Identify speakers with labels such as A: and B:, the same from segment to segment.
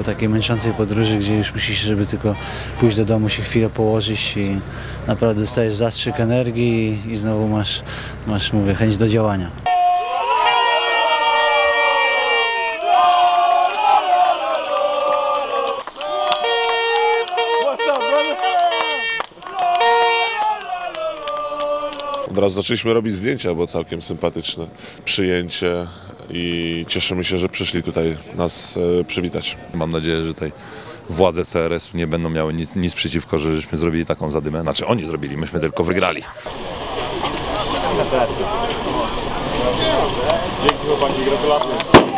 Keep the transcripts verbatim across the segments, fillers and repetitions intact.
A: po takiej męczącej podróży, gdzie już musisz, żeby tylko pójść do domu, się chwilę położyć i naprawdę dostajesz zastrzyk energii i znowu masz, masz mówię, chęć do działania.
B: Od razu zaczęliśmy robić zdjęcia, bo całkiem sympatyczne przyjęcie i cieszymy się, że przyszli tutaj nas e, przywitać.
C: Mam nadzieję, że tutaj władze C R S nie będą miały nic, nic przeciwko, że żeśmy zrobili taką zadymę. Znaczy oni zrobili, myśmy tylko wygrali.
D: Gratulacje. Dzięki chłopaki, gratulacje.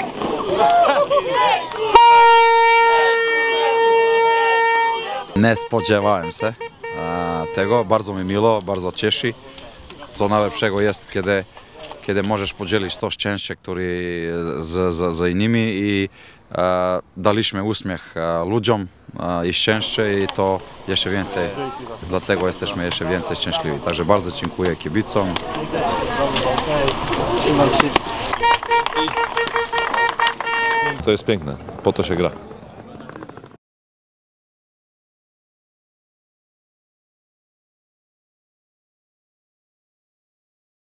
C: Nie spodziewałem się tego, bardzo mi miło, bardzo cieszy. Co najlepszego jest, kiedy, kiedy możesz podzielić to szczęście, które z, z, z innymi i e, daliśmy uśmiech e, ludziom e, i szczęście i to jeszcze więcej, dlatego jesteśmy jeszcze więcej szczęśliwi. Także bardzo dziękuję kibicom. To jest piękne, po to się gra.